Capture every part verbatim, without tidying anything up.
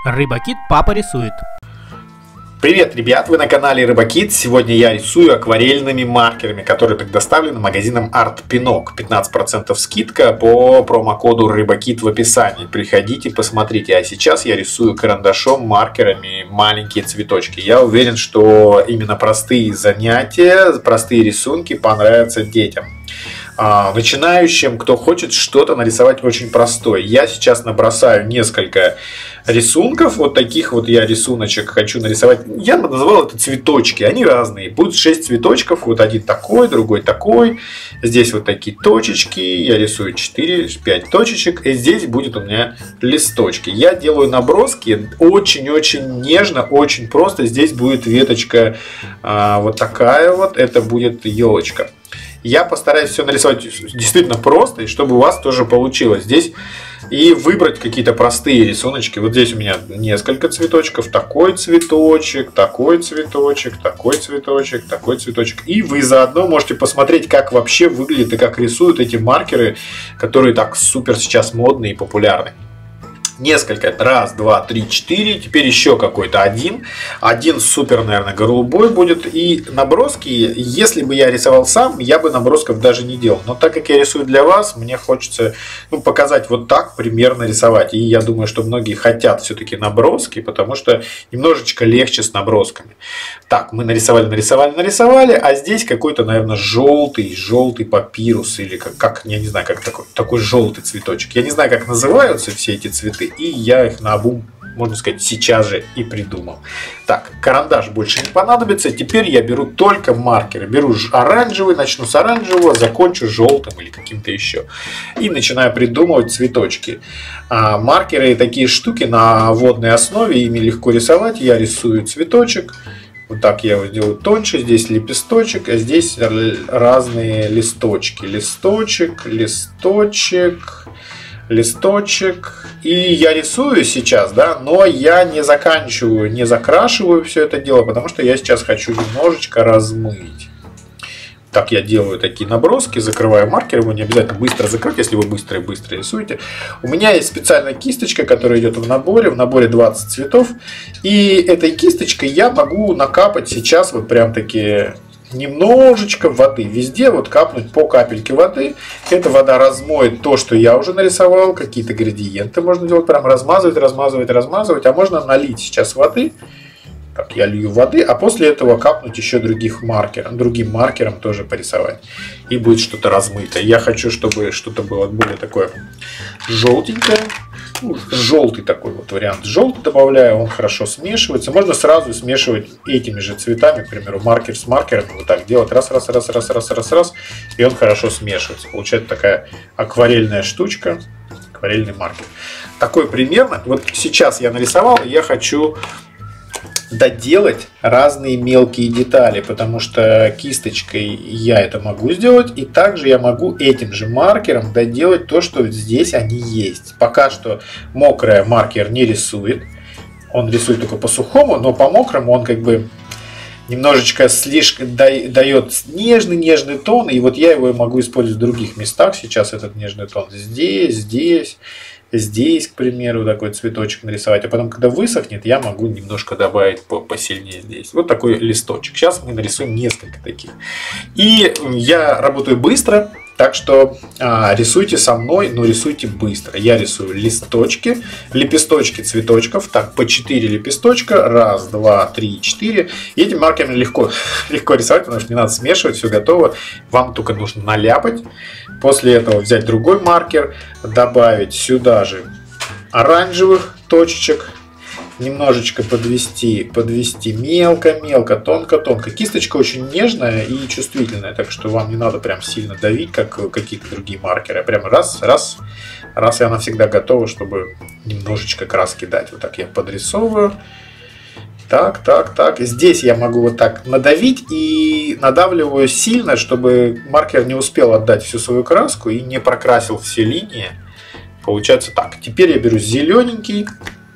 Рыбакит папа рисует. Привет, ребят! Вы на канале Рыбакит. Сегодня я рисую акварельными маркерами, которые предоставлены магазином Art-Pinok. пятнадцать процентов скидка по промокоду Рыбакит в описании. Приходите, посмотрите. А сейчас я рисую карандашом, маркерами маленькие цветочки. Я уверен, что именно простые занятия, простые рисунки понравятся детям. Начинающим, кто хочет что-то нарисовать очень простое. Я сейчас набросаю несколько рисунков. Вот таких вот я рисуночек хочу нарисовать. Я называл это цветочки. Они разные. Будет шесть цветочков. Вот один такой, другой такой. Здесь вот такие точечки. Я рисую четыре-пять точечек. И здесь будет у меня листочки. Я делаю наброски очень-очень нежно, очень просто. Здесь будет веточка а, вот такая вот. Это будет елочка. Я постараюсь все нарисовать действительно просто, и чтобы у вас тоже получилось здесь. И выбрать какие-то простые рисуночки. Вот здесь у меня несколько цветочков. Такой цветочек, такой цветочек, такой цветочек, такой цветочек. И вы заодно можете посмотреть, как вообще выглядят и как рисуют эти маркеры, которые так супер сейчас модные и популярны. Несколько. Раз, два, три, четыре. Теперь еще какой-то один. Один супер, наверное, голубой будет. И наброски, если бы я рисовал сам, я бы набросков даже не делал. Но так как я рисую для вас, мне хочется ну, показать вот так примерно рисовать. И я думаю, что многие хотят все-таки наброски, потому что немножечко легче с набросками. Так, мы нарисовали, нарисовали, нарисовали. А здесь какой-то, наверное, желтый, желтый папирус. Или как, как я не знаю, как такой, такой желтый цветочек. Я не знаю, как называются все эти цветы. И я их наобум, можно сказать, сейчас же и придумал. Так, карандаш больше не понадобится. Теперь я беру только маркеры. Беру оранжевый, начну с оранжевого, закончу желтым или каким-то еще. И начинаю придумывать цветочки. А маркеры такие штуки на водной основе, ими легко рисовать. Я рисую цветочек. Вот так я его сделаю тоньше. Здесь лепесточек, а здесь разные листочки. Листочек, листочек. Листочек. И я рисую сейчас, да, но я не заканчиваю, не закрашиваю все это дело, потому что я сейчас хочу немножечко размыть. Так я делаю такие наброски, закрываю маркер, его не обязательно быстро закрыть, если вы быстро-быстро рисуете. У меня есть специальная кисточка, которая идет в наборе, в наборе двадцать цветов. И этой кисточкой я могу накапать сейчас вот прям такие... немножечко воды. Везде вот капнуть по капельке воды. Эта вода размоет то, что я уже нарисовал. Какие-то градиенты можно делать. Прям размазывать, размазывать, размазывать. А можно налить сейчас воды. Так, я лью воды. А после этого капнуть еще других маркеров. Другим маркером тоже порисовать. И будет что-то размытое. Я хочу, чтобы что-то было более такое желтенькое. Ну, желтый такой вот вариант. Желтый добавляю, он хорошо смешивается. Можно сразу смешивать этими же цветами, к примеру, маркер с маркером. Вот так делать раз, раз, раз, раз, раз, раз, раз. И он хорошо смешивается. Получается такая акварельная штучка. Акварельный маркер. Такой примерно. Вот сейчас я нарисовал, и я хочу доделать разные мелкие детали, потому что кисточкой я это могу сделать, и также я могу этим же маркером доделать то, что здесь они есть. Пока что мокрый маркер не рисует, он рисует только по сухому, но по мокрому он как бы немножечко слишком дает нежный-нежный тон, и вот я его могу использовать в других местах. Сейчас этот нежный тон здесь, здесь. Здесь, к примеру, такой цветочек нарисовать. А потом, когда высохнет, я могу немножко добавить посильнее здесь. Вот такой листочек. Сейчас мы нарисуем несколько таких. И я работаю быстро. Так что а, рисуйте со мной, но рисуйте быстро. Я рисую листочки, лепесточки цветочков. Так, по четыре лепесточка. Раз, два, три, четыре. И этим маркерами легко, легко рисовать, потому что не надо смешивать, все готово. Вам только нужно наляпать. После этого взять другой маркер, добавить сюда же оранжевых точечек. Немножечко подвести, подвести мелко-мелко, тонко-тонко. Кисточка очень нежная и чувствительная, так что вам не надо прям сильно давить, как какие-то другие маркеры. Прям раз, раз, раз, и она всегда готова, чтобы немножечко краски дать. Вот так я подрисовываю. Так, так, так. Здесь я могу вот так надавить и надавливаю сильно, чтобы маркер не успел отдать всю свою краску и не прокрасил все линии. Получается так. Теперь я беру зелененький.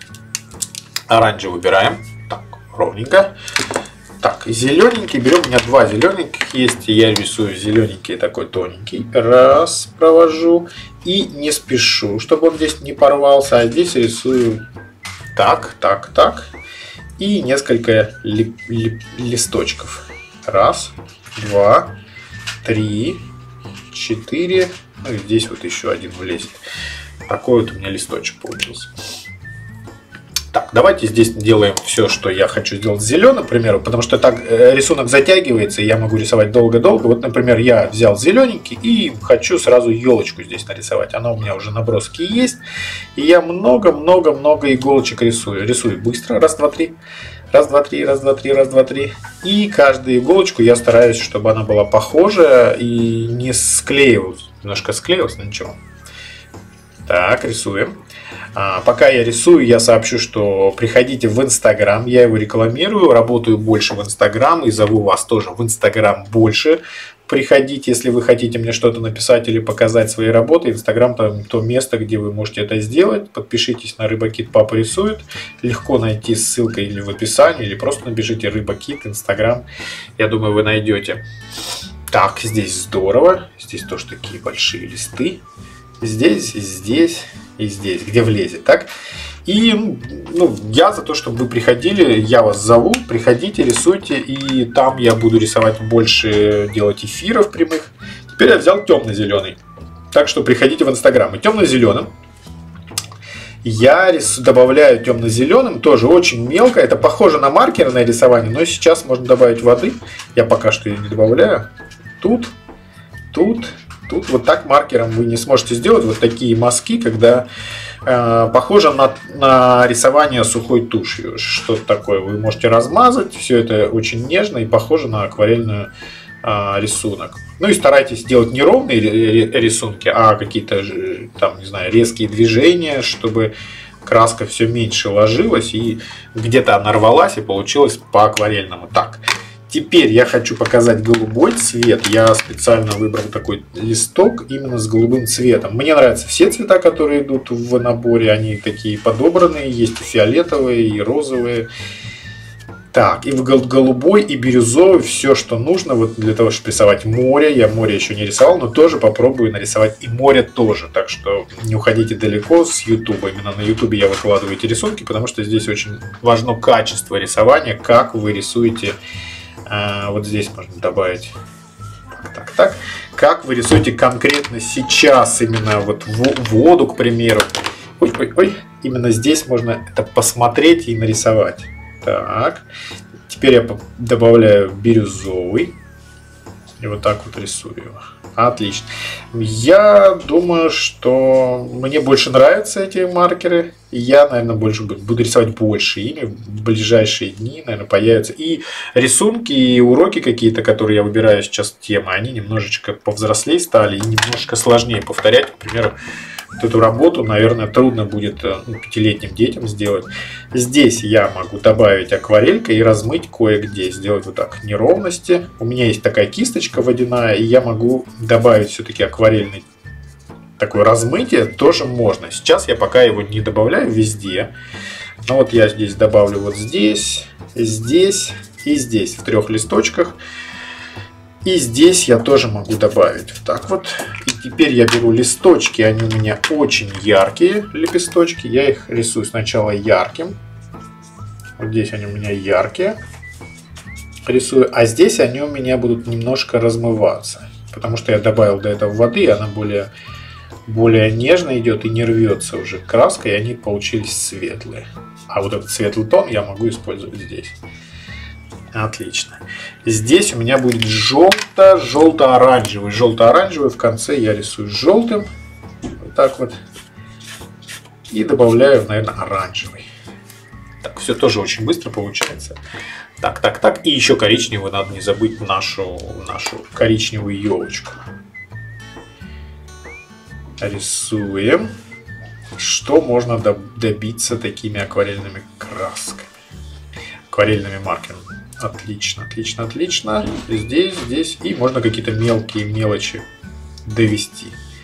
Оранжевый выбираем. Так, ровненько. Так, зелененький. Берем, у меня два зелененьких есть. Я рисую зелененький такой тоненький. Раз, провожу. И не спешу, чтобы он здесь не порвался. А здесь рисую Так, так, так. И несколько ли, ли, листочков. Раз, два, три, четыре. Ну и здесь вот еще один влезет. Такой вот у меня листочек получился. Так, давайте здесь делаем все, что я хочу сделать с зеленым, к примеру, потому что так рисунок затягивается, и я могу рисовать долго-долго. Вот, например, я взял зелененький и хочу сразу елочку здесь нарисовать. Она у меня уже наброски есть. И я много-много-много иголочек рисую. Рисую быстро. Раз, два, три. Раз, два, три, раз, два, три, раз, два, три. И каждую иголочку я стараюсь, чтобы она была похожа и не склеивалась. Немножко склеилась, но ничего. Так, рисуем. А, пока я рисую, я сообщу, что приходите в Инстаграм, я его рекламирую, работаю больше в Инстаграм и зову вас тоже в Инстаграм больше. Приходите, если вы хотите мне что-то написать или показать свои работы. Инстаграм там то место, где вы можете это сделать. Подпишитесь на Рыбакит Папа рисует. Легко найти ссылка или в описании, или просто набежите Рыбакит, Инстаграм. Я думаю, вы найдете. Так, здесь здорово. Здесь тоже такие большие листы. Здесь, здесь и здесь, где влезет, так? И ну, я за то, чтобы вы приходили, я вас зову, приходите, рисуйте, и там я буду рисовать больше, делать эфиров прямых. Теперь я взял темно-зеленый, так что приходите в Инстаграм. И темно-зеленым я рис... добавляю темно-зеленым, тоже очень мелко, это похоже на маркерное рисование, но сейчас можно добавить воды, я пока что ее не добавляю. Тут, тут... Тут вот так маркером вы не сможете сделать вот такие мазки, когда э, похоже на, на рисование сухой тушью. Что-то такое вы можете размазать. Все это очень нежно и похоже на акварельный э, рисунок. Ну и старайтесь делать не ровные рисунки, а какие-то там, не знаю, резкие движения, чтобы краска все меньше ложилась и где-то она рвалась и получилось по акварельному. Так. Теперь я хочу показать голубой цвет. Я специально выбрал такой листок именно с голубым цветом. Мне нравятся все цвета, которые идут в наборе. Они такие подобранные. Есть и фиолетовые, и розовые. Так, и в голубой, и бирюзовый. Все, что нужно вот для того, чтобы рисовать море. Я море еще не рисовал, но тоже попробую нарисовать и море тоже. Так что не уходите далеко с ютуба. Именно на ютубе я выкладываю эти рисунки, потому что здесь очень важно качество рисования, как вы рисуете. А, вот здесь можно добавить так, так, так. Как вы рисуете конкретно сейчас, именно вот в воду, к примеру. Ой, ой, ой. Именно здесь можно это посмотреть и нарисовать. Так. Теперь я добавляю бирюзовый. И вот так вот рисую его. Отлично. Я думаю, что мне больше нравятся эти маркеры. И я, наверное, больше буду, буду рисовать больше ими. В ближайшие дни, наверное, появятся. И рисунки, и уроки какие-то, которые я выбираю сейчас темы, они немножечко повзрослее стали и немножко сложнее повторять. К примеру, вот эту работу, наверное, трудно будет ну, пятилетним детям сделать. Здесь я могу добавить акварелькой и размыть кое-где. Сделать вот так неровности. У меня есть такая кисточка водяная, и я могу добавить все-таки акварельный такое размытие. Тоже можно. Сейчас я пока его не добавляю везде. Но вот я здесь добавлю вот здесь, здесь и здесь в трех листочках. И здесь я тоже могу добавить вот так вот. И теперь я беру листочки, они у меня очень яркие лепесточки. Я их рисую сначала ярким. Вот здесь они у меня яркие. Рисую. А здесь они у меня будут немножко размываться. Потому что я добавил до этого воды, и она более, более нежно идет и не рвется уже краска, и они получились светлые. А вот этот светлый тон я могу использовать здесь. Отлично. Здесь у меня будет желто, желто-оранжевый. Желто-оранжевый в конце я рисую желтым. Вот так вот. И добавляю, наверное, оранжевый. Так, все тоже очень быстро получается. Так, так, так. И еще коричневый. Надо не забыть нашу, нашу коричневую елочку. Рисуем. Что можно добиться такими акварельными красками? Акварельными маркерами. Отлично, отлично, отлично. Здесь, здесь. И можно какие-то мелкие мелочи довести.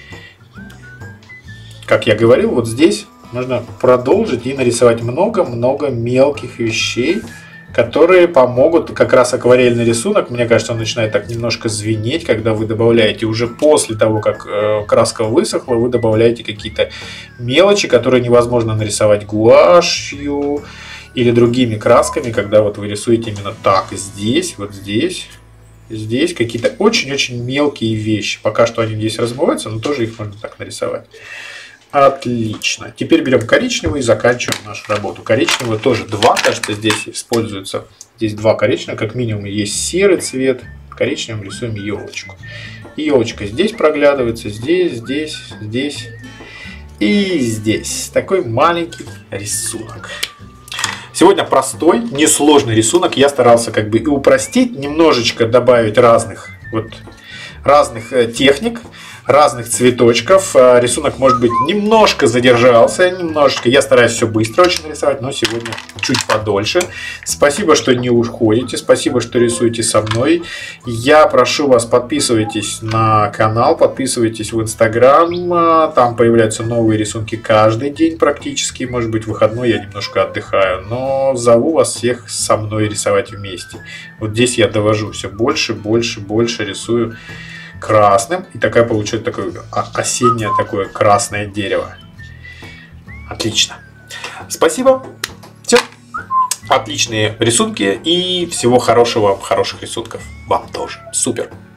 Как я говорил, вот здесь можно продолжить и нарисовать много-много мелких вещей, которые помогут. Как раз акварельный рисунок, мне кажется, он начинает так немножко звенеть, когда вы добавляете уже после того, как э, краска высохла, вы добавляете какие-то мелочи, которые невозможно нарисовать гуашью или другими красками, когда вот вы рисуете именно так, здесь, вот здесь, здесь какие-то очень-очень мелкие вещи. Пока что они здесь размываются, но тоже их можно так нарисовать. Отлично. Теперь берем коричневый и заканчиваем нашу работу. Коричневый тоже два, кажется, здесь используется. Здесь два коричневых, как минимум есть серый цвет. Коричневым рисуем елочку. И елочка здесь проглядывается, здесь, здесь, здесь и здесь. Такой маленький рисунок. Сегодня простой, несложный рисунок. Я старался как бы и упростить, немножечко добавить разных, вот, разных техник, разных цветочков. Рисунок, может быть, немножко задержался, немножечко. Я стараюсь все быстро очень нарисовать, но сегодня чуть подольше. Спасибо, что не уходите, спасибо, что рисуете со мной. Я прошу вас, подписывайтесь на канал, подписывайтесь в Инстаграм. Там появляются новые рисунки каждый день практически. Может быть, выходной я немножко отдыхаю, но зову вас всех со мной рисовать вместе. Вот здесь я довожу все больше, больше, больше рисую красным, и такая получается такое осеннее такое красное дерево. Отлично. Спасибо. Все. Отличные рисунки и всего хорошего, хороших рисунков вам тоже. Супер.